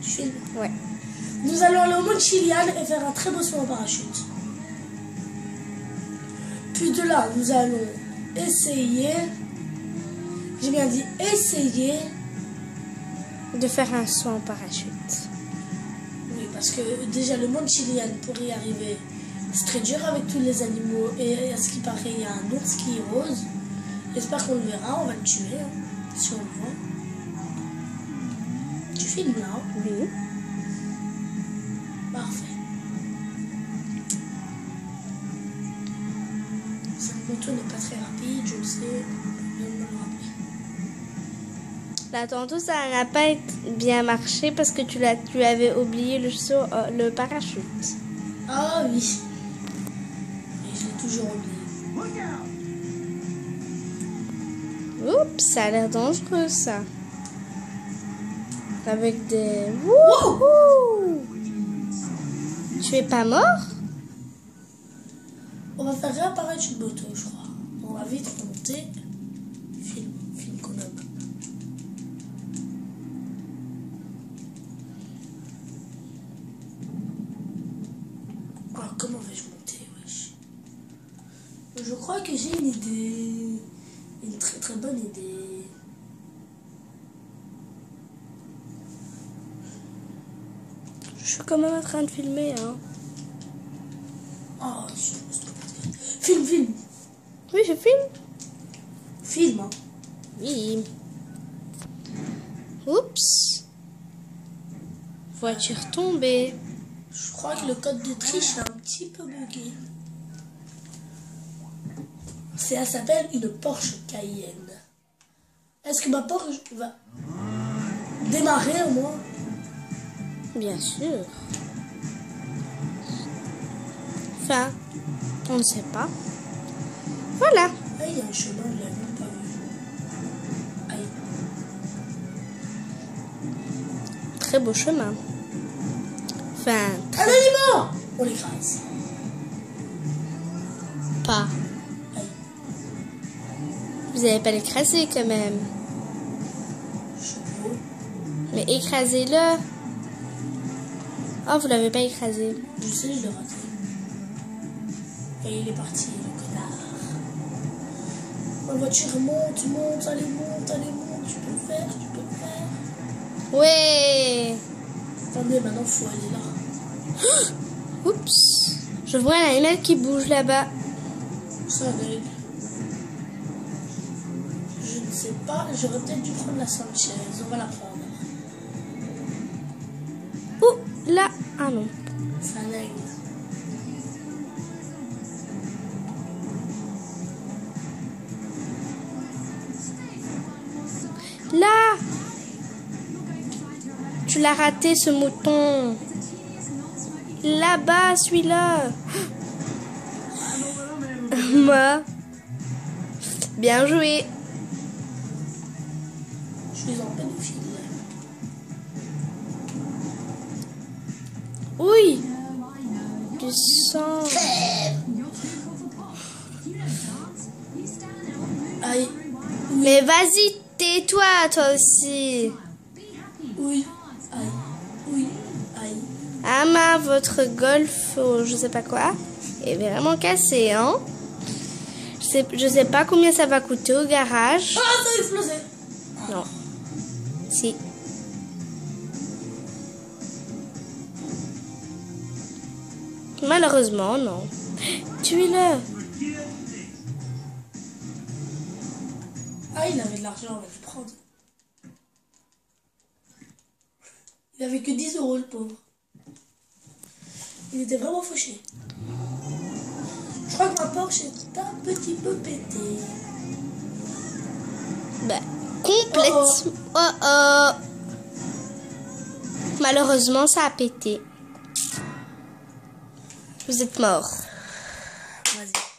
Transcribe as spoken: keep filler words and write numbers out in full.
Tu filmes? Ouais. Nous allons aller au Mont Chilian et faire un très beau saut en parachute. Puis de là, nous allons essayer, j'ai bien dit essayer, De faire un saut en parachute. oui, parce que déjà le Mont Chilian, pour y arriver, c'est très dur avec tous les animaux. Et à ce qui paraît, il y a un ours qui est rose. J'espère qu'on le verra, on va le tuer, hein, si on le voit. Tu filmes là, hein? Oui. Parfait. Cette moto n'est pas très rapide, je le sais. Je viens de me le rappeler. Là, tantôt, ça n'a pas été bien marché parce que tu, l'as, tu avais oublié le saut, euh, le parachute. Ah oui. Et je l'ai toujours oublié. Oups, ça a l'air dangereux, ça. Avec des... Wouhou! Tu es pas mort? On va faire réapparaître une moto, je crois. On va vite remonter. Film, film qu'on a. Alors, comment vais-je monter, wesh? Je crois que j'ai une idée. Une très très bonne idée. Je suis quand même en train de filmer, hein. Oh, je... Film, film. Oui, je filme. Film, hein. Oui. Oups. Voiture tombée. Je crois que le code de triche est un petit peu bugué. C'est, elle s'appelle une Porsche Cayenne. Est-ce que ma Porsche va démarrer au moins? Bien sûr. Enfin, on ne sait pas. Voilà. Ah, il y a un chemin, je l'avais même pas vu. Aïe. Très beau chemin. Enfin, très Anonymement! On l'écrase. pas. Aïe. Vous n'allez pas l'écraser quand même. Chevaux. Mais écrasez-le. Oh, vous l'avez pas écrasé. Je sais, je l'ai raté. Et il est parti, le connard. Ma voiture monte, monte, allez, monte, allez, monte. Tu peux le faire, tu peux le faire. Ouais. Attendez, maintenant, faut aller là. Oups. Je vois un animal qui bouge là-bas. C'est un aigle. Je ne sais pas, j'aurais peut-être dû prendre la Sanchez. On va la prendre. Ouh, là. Ah non. C'est un aigle. Là. Tu l'as raté, ce mouton. Là-bas, celui-là. Moi. Bien joué. Je suis en pédophile. Oui. Du sang. Aïe. Mais vas-y, tais-toi, toi aussi. Oui. Aïe. Oui. Aïe. Ah ma, votre golf, ou je sais pas quoi, est vraiment cassé, hein. Je sais, je sais pas combien ça va coûter au garage. Ah, ça a explosé. Non. Si. Malheureusement, non. Tuez-le. Ah, il avait de l'argent, on va le prendre. Il avait que dix euros, le pauvre. Il était vraiment fauché. Je crois que ma Porsche est un petit peu pétée. Bah, complètement. Oh oh. Malheureusement, ça a pété. Vous êtes mort. Vas-y.